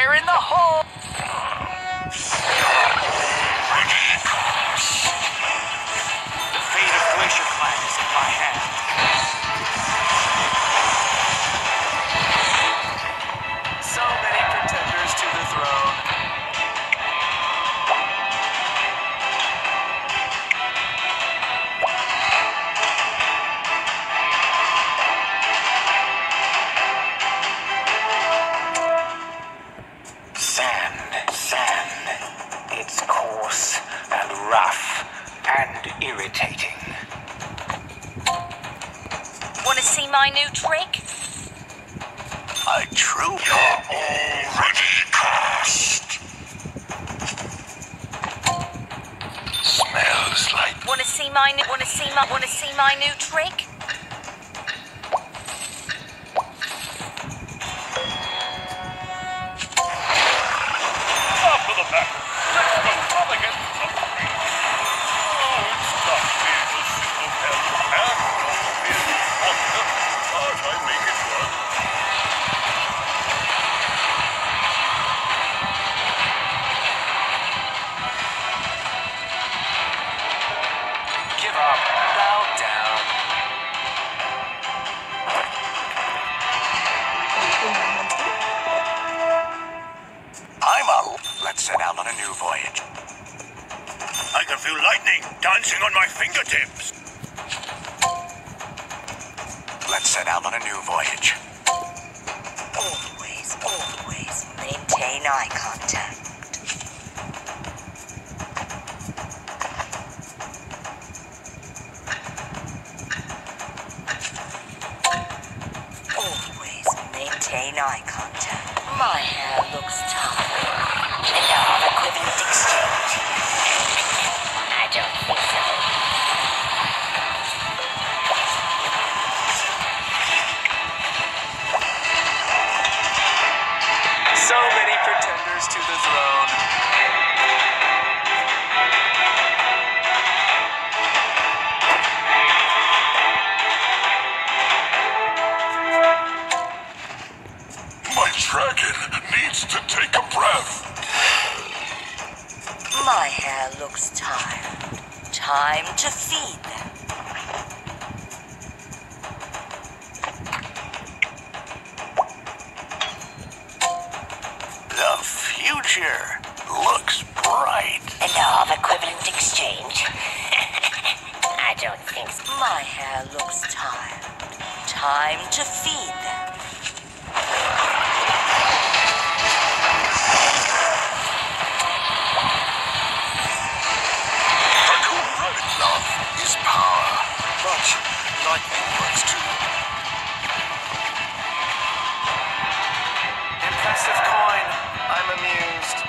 fire in the hole! The fate of Glacier Clan is in my hand. So many pretenders to the throne. Sand. It's coarse and rough and irritating. Want to see my new trick? A true... You're already cursed. Smells like... Want to see my new trick? Give up. Bow down. Let's set out on a new voyage. I can feel lightning dancing on my fingertips. Let's set out on a new voyage. Always maintain eye contact. Always maintain eye contact. My hair looks tired. Enough equivalent exchange. I don't think so. So many pretenders to the throne. My dragon needs to take a breath. My hair looks tired. Time to feed them. The future looks bright. Enough equivalent exchange. I don't think so. My hair looks tired. Time to feed them. Love is power, but lightning works too. Impressive coin. I'm amused.